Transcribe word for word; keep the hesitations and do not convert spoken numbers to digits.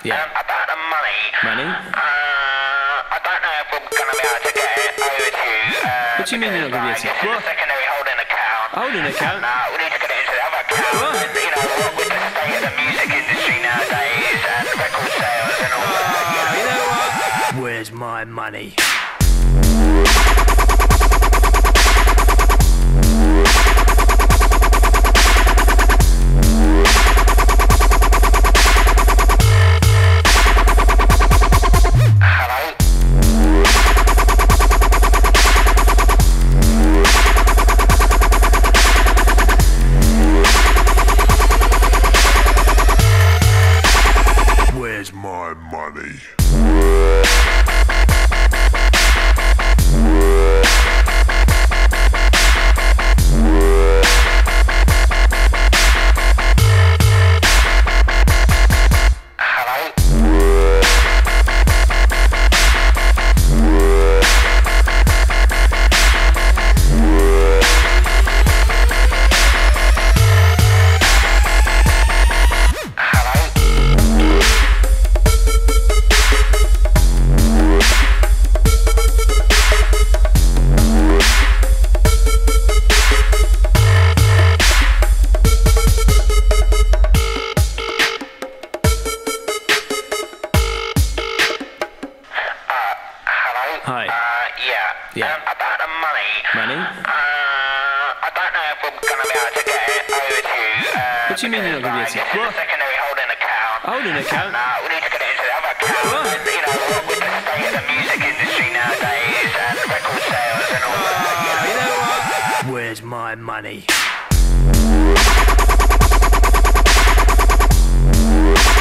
Yeah. Um, about the money. Money? Uh, I don't know if we're going to be able to get it over to you. Uh, What do you mean you're not going to be able to? This is What? a secondary holding account. Holding account? And, uh, we need to get it into the other account. What? And, you know, what with the state of the music industry nowadays and record sales and all that. You know, You know what? Where's my money? Where's my money? Hi. Uh, yeah. Yeah. Um, about the money. Money? Uh, I don't know if we're going to be able to get it over to you. Uh, What do you mean you're not going to be able to? This is What? a secondary holding account. Holding account? And, uh, we need to get it into the other account. What? And, you know, what with the state of the music industry nowadays and record sales and all that. You know, You know what? Where's my money?